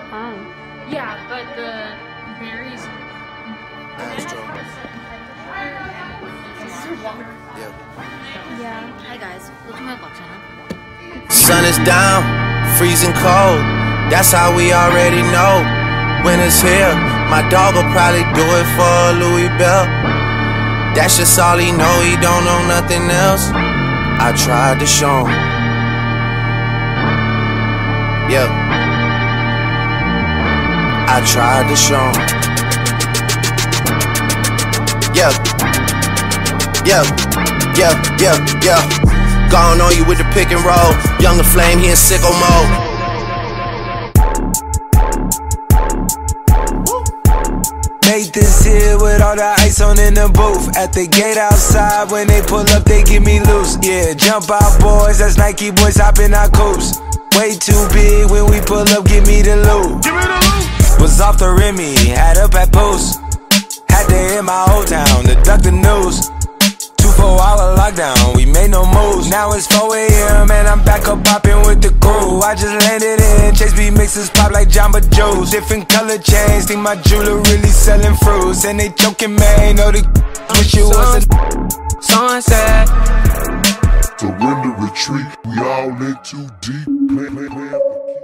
Oh. Yeah, but the berries. Yeah. Hi guys, sun is down, freezing cold. That's how we already know. Winter's here. My dog will probably do it for Louis Bell. That's just all he know. He don't know nothing else. I tried to show him. Yeah. I tried to show him. Yeah. Yeah. Yeah. Yeah. Yeah. Gone on you with the pick and roll. Younger flame, he in sicko mode. Nathan's here with all the ice on in the booth. At the gate outside, when they pull up, they get me loose. Yeah, jump out boys, that's Nike boys hopping our coops. Way too big when we pull up, give me the loot. Was off the Remy, had up at Post. Had to hit my old town to duck the news. 2-4-hour lockdown, we made no moves. Now it's 4 AM and I'm back up popping with the crew. I just landed in, Chase B mixes pop like Jamba Joe's. Different color chains, think my jeweler really selling fruits. And they joking, man, know the wish it was a sunset. Surrender, retreat, we all in too deep. Play.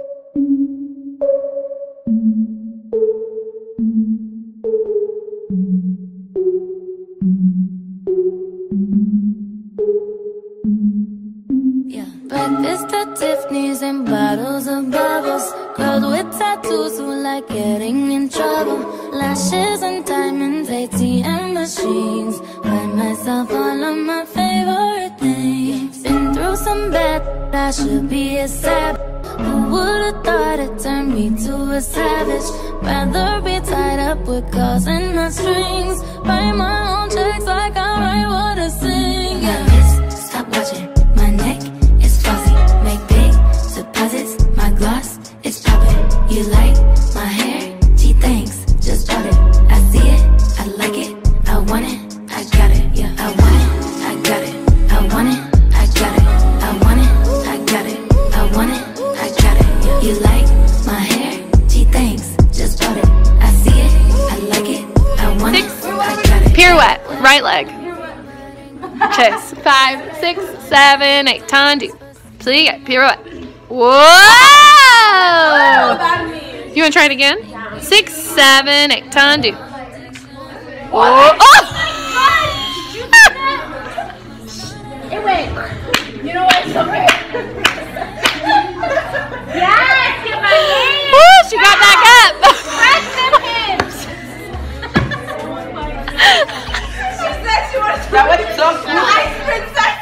Breakfast at Tiffany's and bottles of bubbles. Girls with tattoos who like getting in trouble. Lashes and diamonds, ATM machines. Buy myself all of my favorite things. Been through some bad, I should be a sap. Who would've thought it turned me to a savage? Rather be tied up with calls and not strings. Write my own checks like I write what I sing. Yeah, stop watching my neck. Make big deposits, my gloss is popping. You like my hair? Gee, thanks, just bought it. I see it, I like it, I want it, I got it. Yeah, I want it, I got it, I want it, I got it. I want it, I got it, I want it, I got it. Yeah. You like my hair? Gee, thanks, just bought it. I see it, I like it, I want it, I got it. Pirouette, right leg. Chase. 5, 6, 7, 8. Time to. So you get pirouette. Whoa! You want to try it again? 6, 7, 8. Time to. Whoa! Oh! It went. You know what? It's okay. Yes, get my hands. Woo! She got back up. Press them hips. She said she wanted to. That was so cool. The ice princess.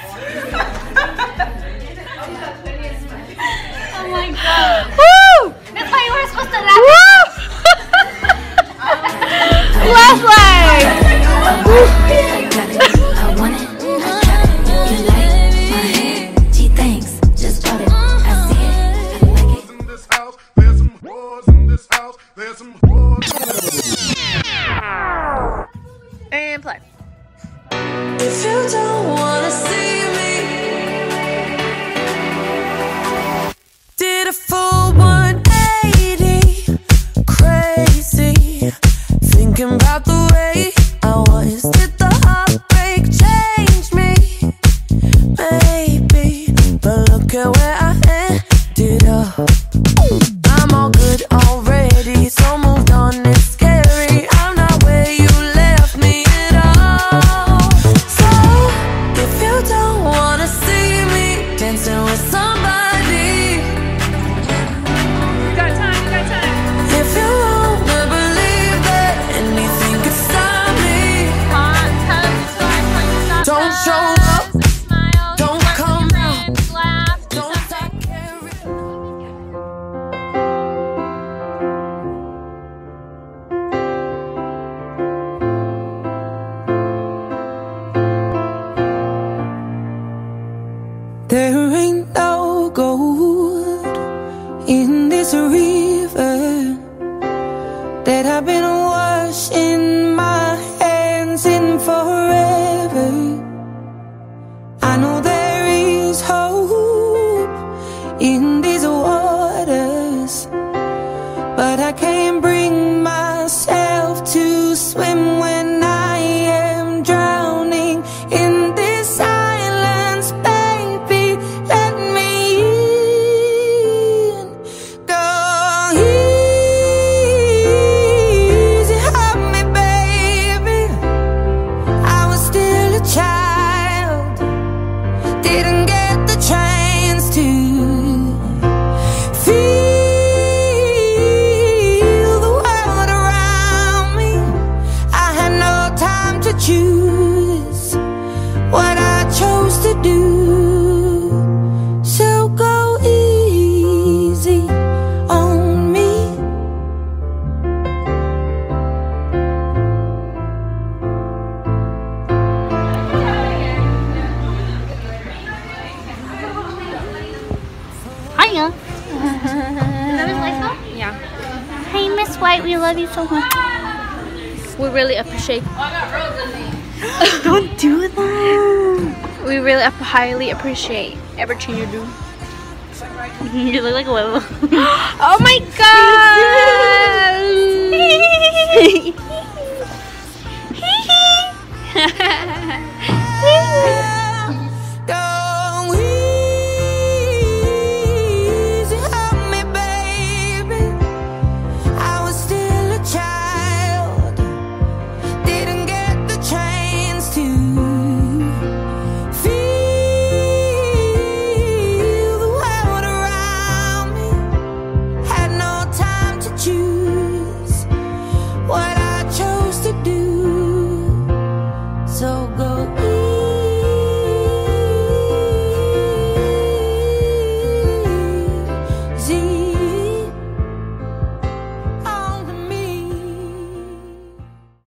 Oh my god. Woo! That's why you were supposed to laugh. Woo! Left leg. I want it, I got it. You like my hair? Gee, thanks, just bought it. I see it, I like it. In this house, there's some whores in this house, there's some whores. And play. If you don't wanna see me, did a full 180, crazy, thinking about the way I was. Did the heartbreak change me? Maybe, but look at where I ended up. I'm all good already, so moved on, it's scary. I'm not where you left me at all. So, if you don't wanna see me dancing with somebody, You got time, you got time. if you wanna believe that anything could stop me, don't show up, don't come out, don't stop caring. There ain't no gold in this river that I've been washing my hands in forever. I know there is hope in these waters, but White, we love you so much. We really appreciate. Don't do that. We really highly appreciate everything you do. You look like a little. Oh my god!